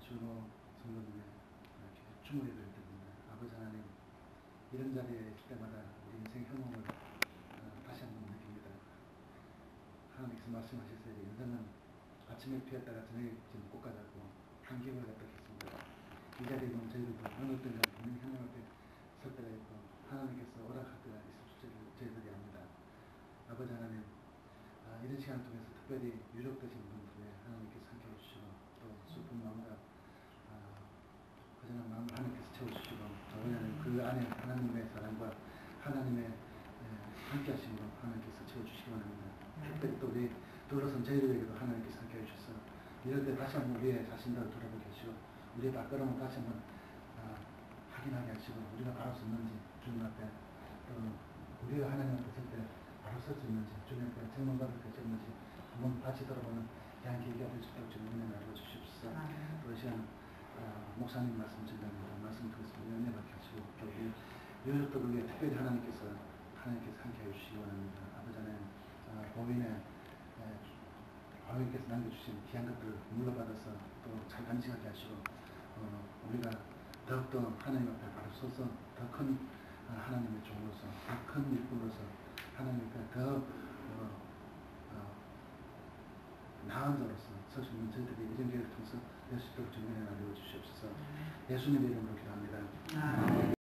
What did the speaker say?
주로 성도님의 이렇게 춤을 예배를 드립니다. 아버지 하나님, 이런 자리에 있을 때마다 우리 인생 현몽을 다시 한번 느낍니다. 하나님께서 말씀하셨어요. 인생은 아침에 피었다가 저녁에 지금 꽃가자고 한기를 갖다 겠습니다. 이 자리에 있는 저희들도 어느 때가 분명히 하나님 앞에 설 때가 있고 하나님께서 오락할 때가 있을 줄 저희들이 압니다. 아버지 하나님, 이런 시간을 통해서 특별히 유력되신 분들의 하나님께서 함께해 주시고 또 슬픈 마음과 허전한 마음을 하나님께서 채워주시고 그 안에 하나님의 사랑과 하나님의 함께 하심으로 하나님께서 채워주시기 바랍니다. 특별히 또 우리 돌아선 저희들에게도 하나님께서 함께해 주셔서 이럴 때 다시 한번 우리의 자신들을 돌아보게 하시고 우리의 발걸음을 다시 한번 확인하게 하시고 우리가 바로 섰는지 주님 앞에 또 우리가 하나님 앞에 설 때 바로 설 수 있는지 주님 앞에 증명받을 수 있는지 한번 다시 돌아보는 귀한 계기가 될 수 있도록 주님 은혜 나눠 주십시오. 또 이 시간 목사님 말씀 전합니다. 말씀 통해서 은혜 받게 하시고 또 우리 유족들을 위해 특별히 하나님께서 함께 해주시기 원합니다. 아버지 하나님, 법인의 하나님께서 남겨주신 귀한 것들을 물러받아서 또 잘 간직하게 하시고 우리가 더욱더 하나님 앞에 바로 서서 더 큰 하나님의 종으로서 더 큰 일꾼으로서 하나님 앞에 더 나은 자로서 설 수 있는 저희들이 이런 기회를 통해서 될 수 있도록 주님의 은혜를 알려주시옵소서. 예수님의 이름으로 기도합니다.